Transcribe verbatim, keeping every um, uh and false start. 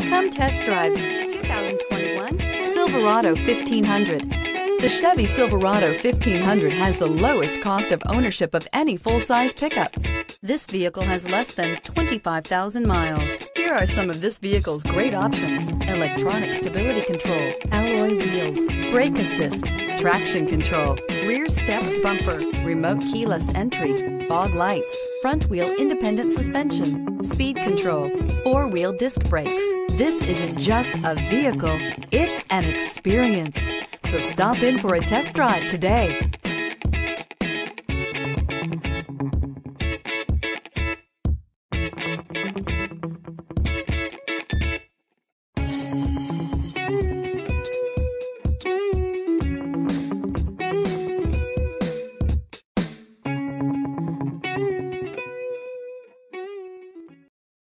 Come test drive two thousand twenty-one Silverado fifteen hundred. The Chevy Silverado fifteen hundred has the lowest cost of ownership of any full-size pickup. This vehicle has less than twenty-five thousand miles. Here are some of this vehicle's great options: electronic stability control, alloy wheels, brake assist, traction control, rear step bumper, remote keyless entry, fog lights, front wheel independent suspension, speed control, four-wheel disc brakes. This isn't just a vehicle, it's an experience. So stop in for a test drive today.